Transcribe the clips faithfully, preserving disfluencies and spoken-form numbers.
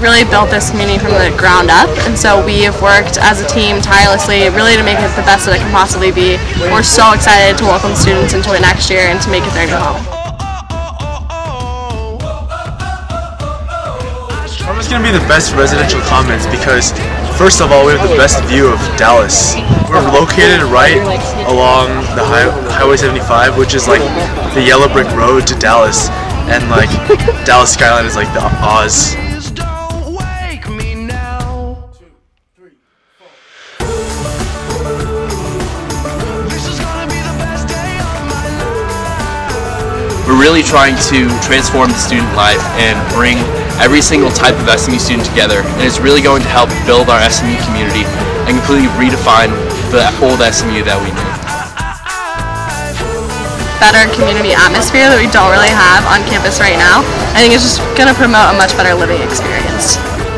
really built this community from the ground up, and so we have worked as a team tirelessly really to make it the best that it can possibly be. We're so excited to welcome students into it next year and to make it their new home. Crum is going to be the best residential commons because, first of all, we have the best view of Dallas. We're located right along the high, Highway seventy-five, which is like the yellow brick road to Dallas, and like Dallas skyline is like the Oz. We're really trying to transform the student life and bring every single type of S M U student together, and it's really going to help build our S M U community and completely redefine the old S M U that we knew. Better community atmosphere that we don't really have on campus right now. I think it's just going to promote a much better living experience.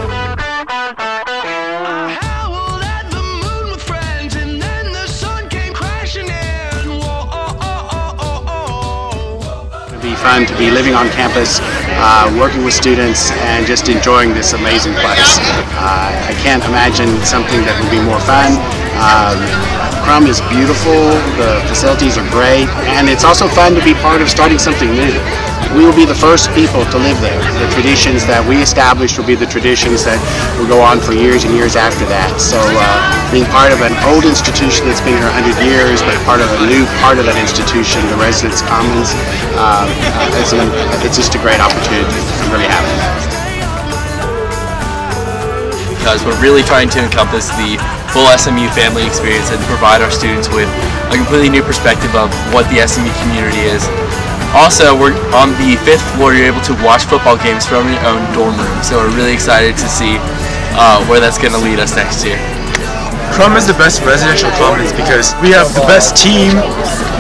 Be fun to be living on campus, uh, working with students, and just enjoying this amazing place. Uh, I can't imagine something that would be more fun. Um, Crum is beautiful, the facilities are great, and it's also fun to be part of starting something new. We will be the first people to live there. The traditions that we established will be the traditions that will go on for years and years after that. So uh, being part of an old institution that's been here a hundred years, but part of a new part of that institution, the Residence Commons, uh, uh, it's, an, it's just a great opportunity. I'm really happy. Because we're really trying to encompass the full S M U family experience and provide our students with a completely new perspective of what the S M U community is. Also, we're on the fifth floor. You're able to watch football games from your own dorm room, so we're really excited to see uh, where that's going to lead us next year. Crum is the best residential commons because we have the best team,